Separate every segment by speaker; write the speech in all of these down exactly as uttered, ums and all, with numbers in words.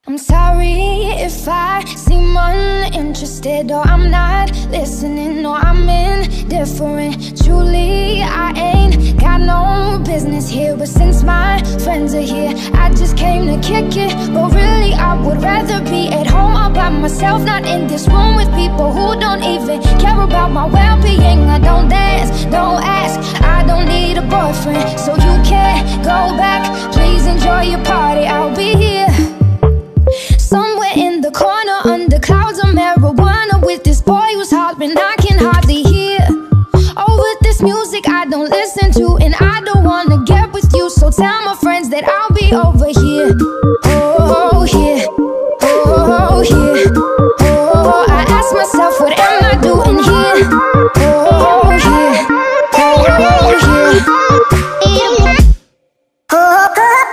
Speaker 1: I'm sorry if I seem uninterested, or I'm not listening, or I'm indifferent. Truly, I ain't got no business here, but since my friends are here, I just came to kick it. But really, I would rather be at home all by myself, not in this room with people who don't even care about my well-being. I don't dance, don't ask, I don't need a boyfriend, so you can't go back. Please enjoy your party, I'll be here somewhere in the corner, under clouds of marijuana, with this boy who's hollering I can hardly hear. Oh, with this music I don't listen to, and I don't wanna get with you, so tell my friends that I'll be over here. Oh, here, oh, here, oh, I ask myself, what am I doing here? Oh, here, oh, here, oh,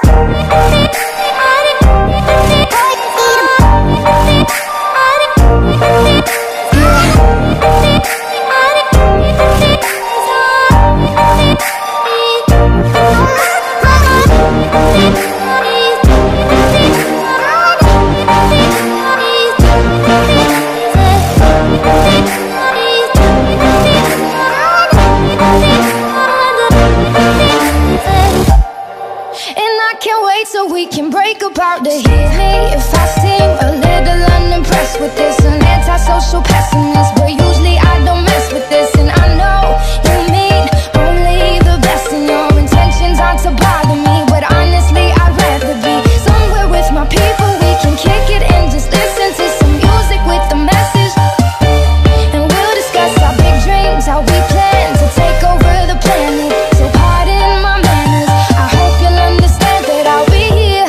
Speaker 1: so we can break apart to hear me if I seem a little unimpressed with this. An antisocial pessimist, but usually I don't mess with this. And I know you mean only the best, and your intentions aren't to bother me, but honestly I'd rather be somewhere with my people. We can kick it and just listen to some music with a message, and we'll discuss our big dreams, how we plan to take over the planet. So pardon my manners, I hope you'll understand that I'll be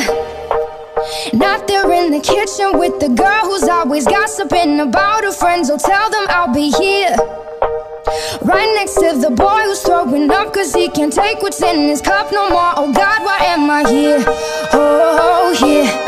Speaker 1: not there in the kitchen with the girl who's always gossiping about her friends. Oh, tell them I'll be here right next to the boy who's throwing up cause he can't take what's in his cup no more. Oh God, why am I here? Oh, here